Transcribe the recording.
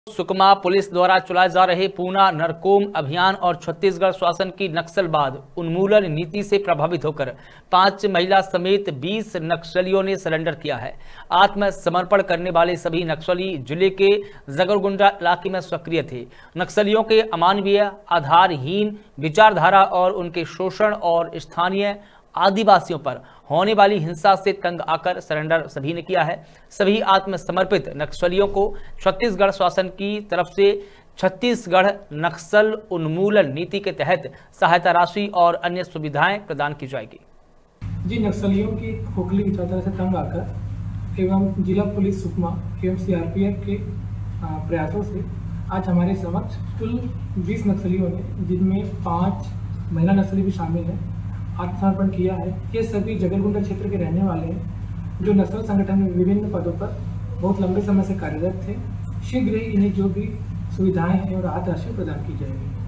Sukma police द्वारा चलाए जा रहे पूना नरकोम अभियान और छत्तीसगढ़ शासन की नक्सलवाद उन्मूलन नीति से प्रभावित होकर 5 महिला समेत 20 नक्सलियों ने सरेंडर किया है। आत्मसमर्पण करने वाले सभी नक्सली जिले के जगरगुंडा इलाके में सक्रिय थे। नक्सलियों के अमानवीय, आधारहीन विचारधारा और उनके शोषण और स्थानीय आदिवासियों पर होने वाली हिंसा से तंग आकर सरेंडर सभी ने किया है। सभी आत्मसमर्पित नक्सलियों को छत्तीसगढ़ शासन की तरफ से छत्तीसगढ़ नक्सल उन्मूलन नीति के तहत सहायता राशि और अन्य सुविधाएं प्रदान की जाएगी। जी, नक्सलियों की खोखली विचारधारा से तंग आकर एवं जिला पुलिस सुकमा एवं सीआरपीएफ के प्रयासों से आज हमारे समक्ष कुल 20 नक्सलियों ने, जिनमें 5 महिला नक्सली भी शामिल हैं, आत्मसमर्पण किया है। ये सभी जगरगुंडा क्षेत्र के रहने वाले हैं, जो नक्सल संगठन में विभिन्न पदों पर बहुत लंबे समय से कार्यरत थे। शीघ्र ही इन्हें जो भी सुविधाएं हैं और राहत राशि प्रदान की जाएगी।